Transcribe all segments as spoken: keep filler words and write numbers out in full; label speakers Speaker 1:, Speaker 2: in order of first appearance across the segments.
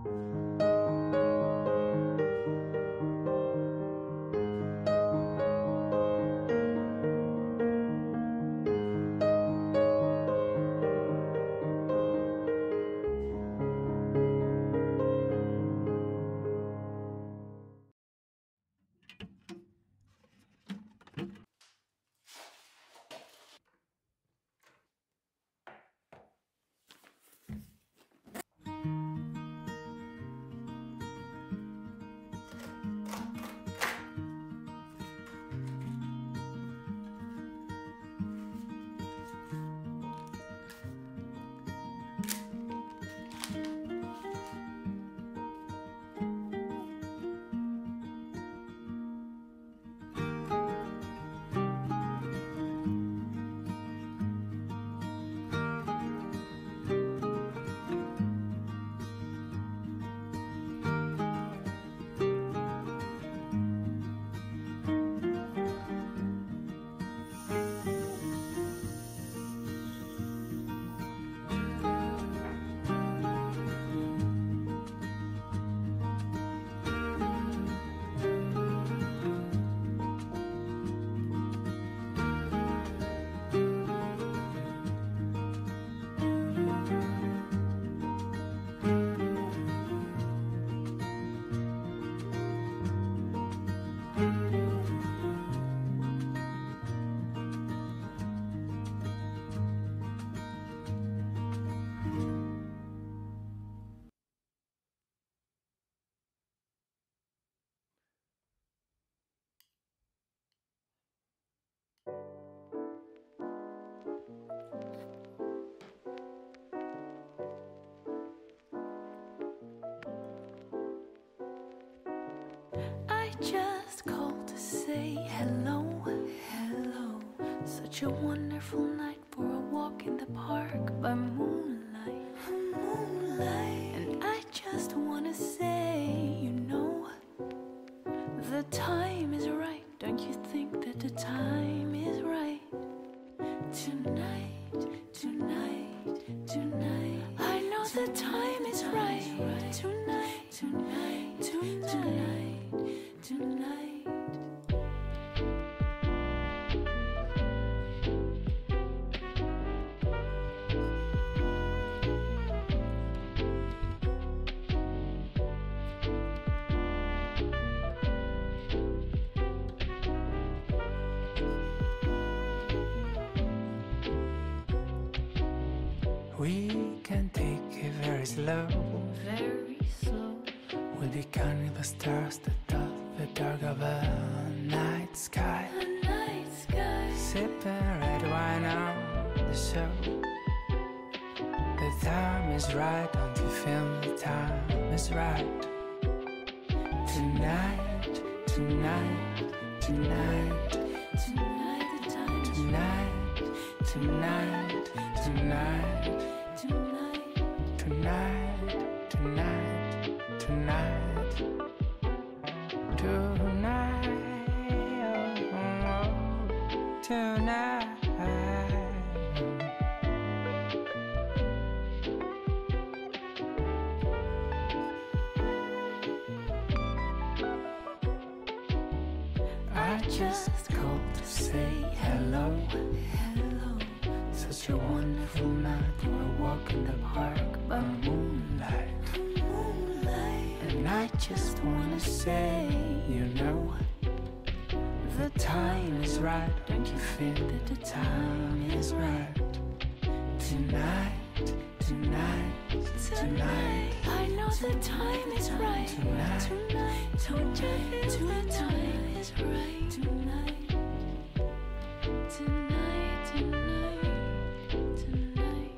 Speaker 1: Just called to say hello, hello. Such a wonderful night for a walk in the park by moonlight, moonlight. And I just wanna say, you know, the time is right. Don't you think that the time is right? Tonight, tonight, tonight. I know the time is right. Tonight, tonight, tonight. Tonight.
Speaker 2: We can take it very slow,
Speaker 1: Very slow.
Speaker 2: we'll be counting the stars that dot the dark of a night sky.
Speaker 1: The night sky.
Speaker 2: Sipping red wine on the show. The time is right, don't you feel the time is right? Tonight, tonight, tonight,
Speaker 1: Tonight the time is
Speaker 2: tonight, tonight, tonight,
Speaker 1: tonight.
Speaker 2: tonight, tonight, tonight, tonight, oh, oh, tonight. I just called to say hello,
Speaker 1: Hello.
Speaker 2: such a wonderful night for a walk in the park by moonlight.
Speaker 1: Moonlight.
Speaker 2: And I just wanna say, you know, the time is right. Don't you feel that the time is right? Tonight, tonight, tonight,
Speaker 1: I know the time is right.
Speaker 2: Tonight.
Speaker 1: Tonight. Don't you feel the time is right? Tonight. Tonight. Tonight. Tonight.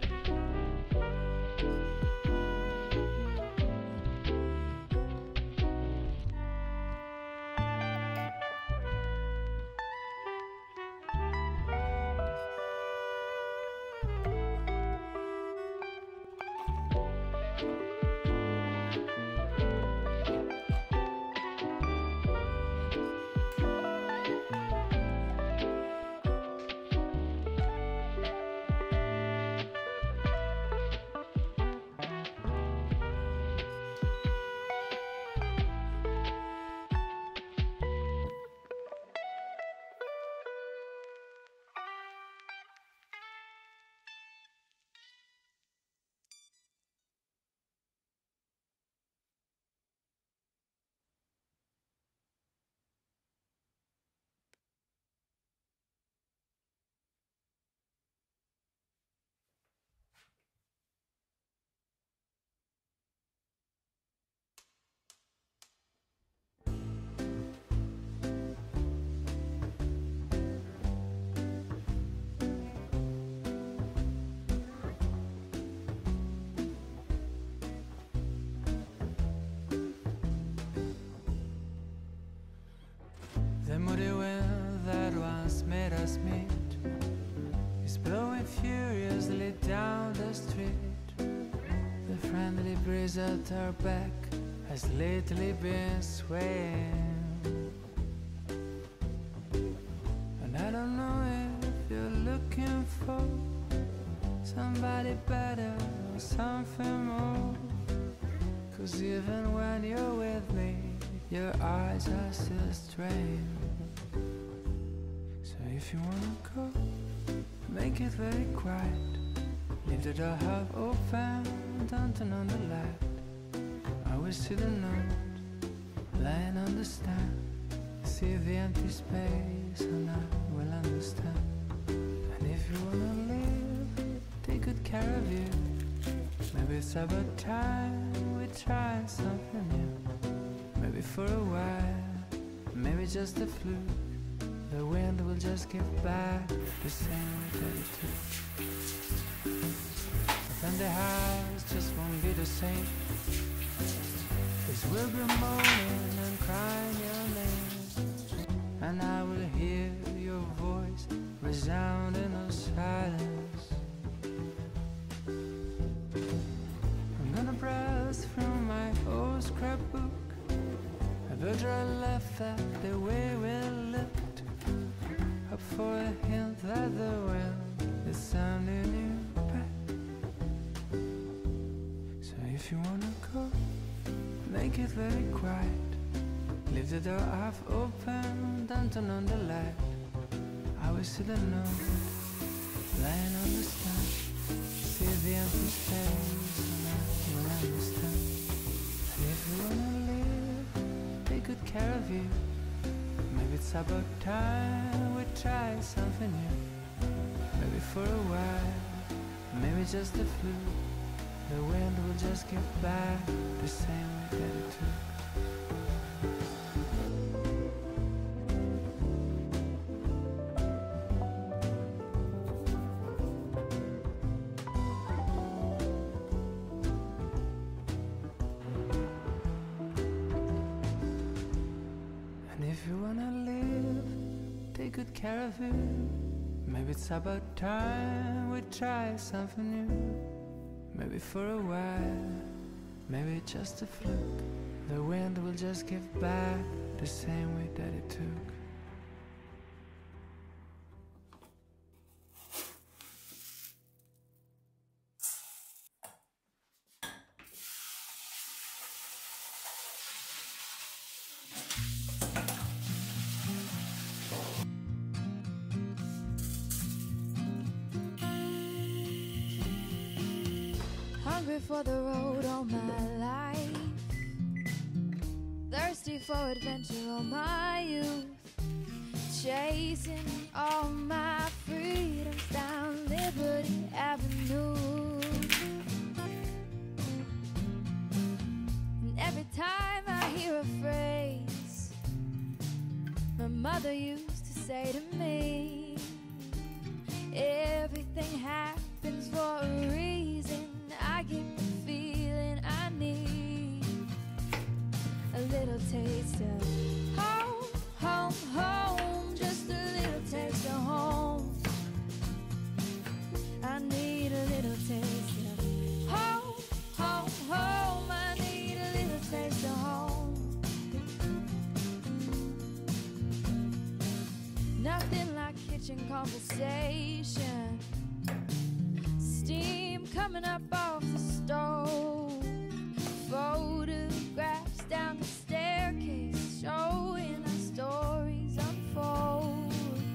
Speaker 2: breeze at our back has lately been swaying. And I don't know if you're looking for somebody better or something more, 'cause even when you're with me, your eyes are still strained. So if you wanna go, make it very quiet. Leave the door half open, don't turn on the light. I will see the note lying on the stand. See the empty space and I will understand. And if you wanna live, take good care of you. Maybe it's about time we try something new. Maybe for a while, maybe just a fluke. The wind will just give back the same way that it took. But then the house just won't be the same. 'Cause we'll be moaning and crying your name, and I will hear your voice resound in the silence. I'm gonna browse through my old scrapbook. I will draw a left that the way we looked, up for a hint that the wind is sounding you back. So if you wanna go, make it very quiet. Leave the door half open, don't turn on the light. I will see the note lying on the stand. See the empty space and I will understand. And if you wanna live, take good care of you. Maybe it's about time we try something new. Maybe for a while, maybe just a fluke. The wind will just give back the same way that it took. And if you wanna live, take good care of it. Maybe it's about time we try something new. Maybe for a while, maybe just a fluke. The wind will just give back the same way that it took.
Speaker 1: Hungry for the road all my life, thirsty for adventure all my youth, chasing all my freedoms down Liberty Avenue. And every time I hear a phrase my mother used to say to me, everything happens for a reason, I get the feeling I need a little taste of home, home, home, just a little taste of home. I need a little taste of home, home, home. I need a little taste of home. Nothing like kitchen conversation, steam coming up off the stove, photographs down the staircase showing our stories unfold.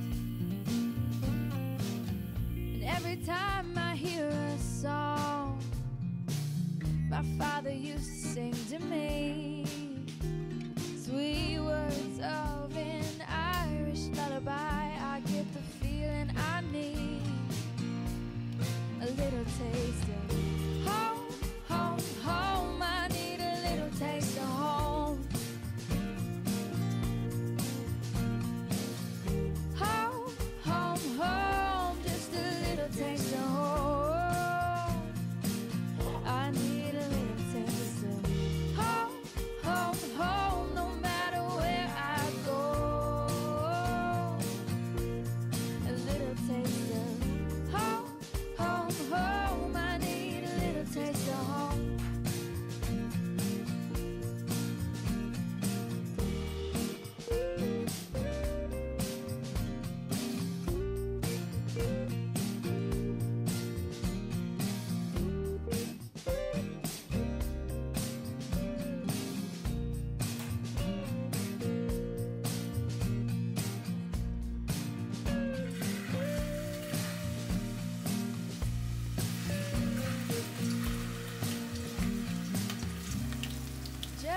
Speaker 1: And every time I hear a song my father used to sing to me, sweet words of an Irish lullaby, I get the feeling I need a little taste of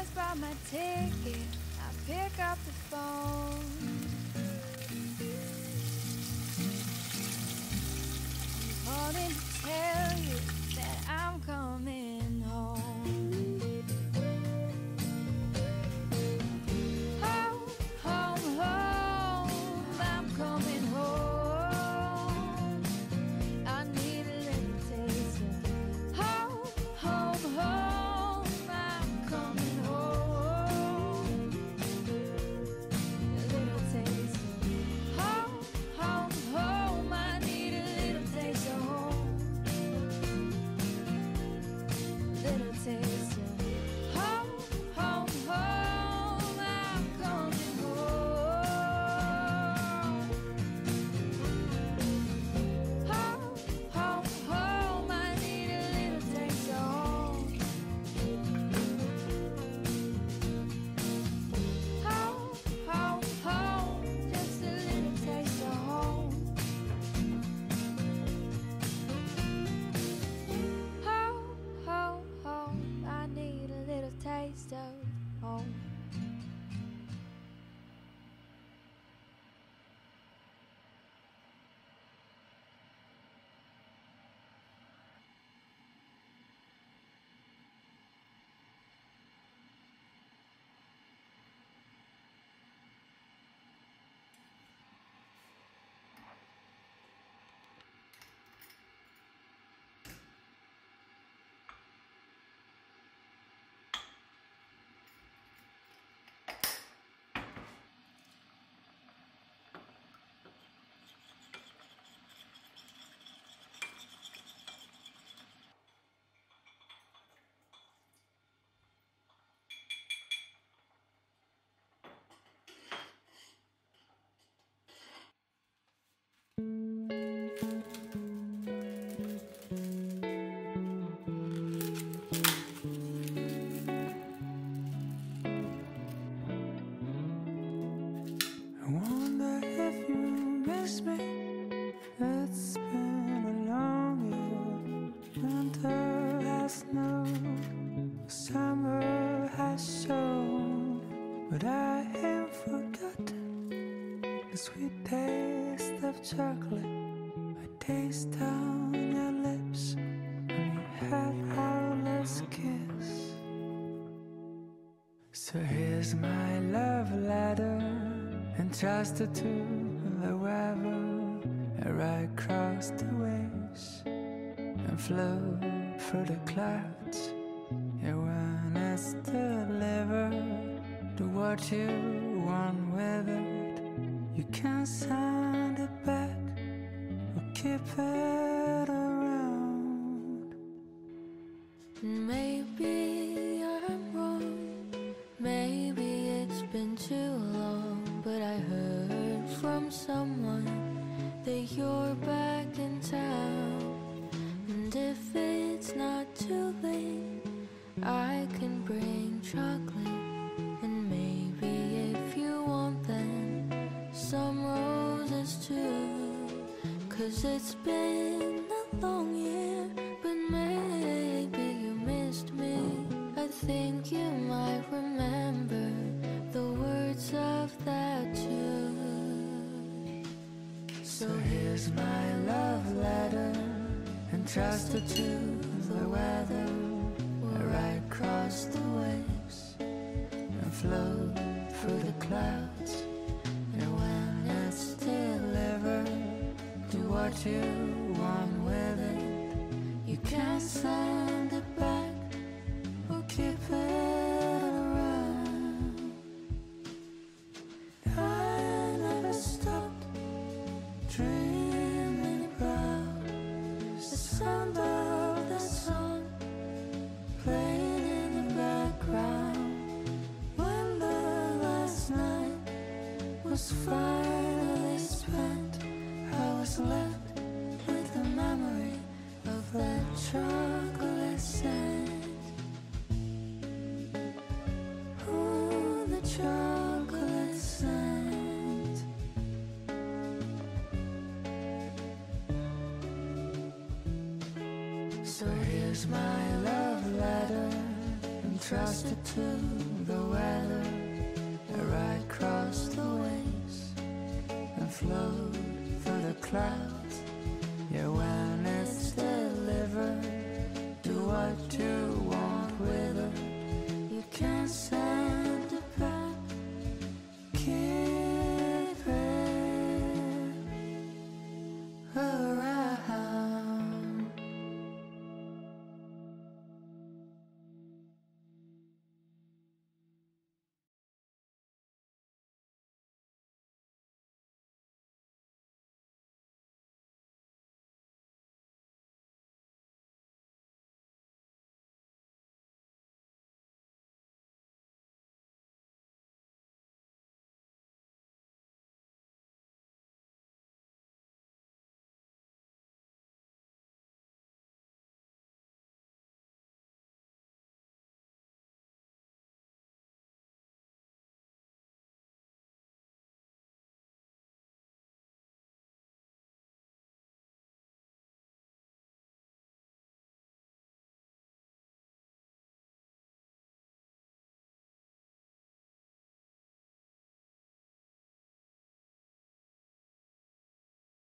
Speaker 3: just bought my ticket. I pick up the phone. I'm calling to tell you that I'm coming home. Home, home, home, I'm coming home. I need a little taste of home, home, home, I'm coming home. A little taste of home, home, home, I need a little taste of home. Little taste of home, home, home, I'm coming home. Home, home, home, I need a little taste of home. Home, home, home, just a little taste of home. Home, home, home, I need a little taste of home.
Speaker 2: I wonder if you miss me. It's been a long year. Winter has snowed, summer has shown, but I ain't forgotten the sweet taste of chocolate. I taste on your lips when we had our last kiss. So here's my love letter, entrusted to the weather. I ride across the waves and float through the clouds. Yeah, when it's delivered, do what you want with it. You can send it back or keep it around.
Speaker 3: Maybe I'm wrong, maybe it's been too long, but I heard from someone that you're back in town. And if it's not too late, I can bring chocolate. And maybe if you want then some roses too. Cause it's been a long year, but maybe you missed me. I think you might remember the words of that tune.
Speaker 2: So here's my love letter, entrusted to the weather. I ride across the waves and float through the clouds. And when it's delivered, do what you want with it. You can send it back or keep it around. I never stopped dreaming about the sound of the song playing in the background. When the last night was finally spent, I was left with the memory of that chocolate scent. Ooh, the chocolate scent. So here's my love letter, trust it to the weather. I ride across the waves and float through the clouds. Yeah, when it's delivered, do what you want with it.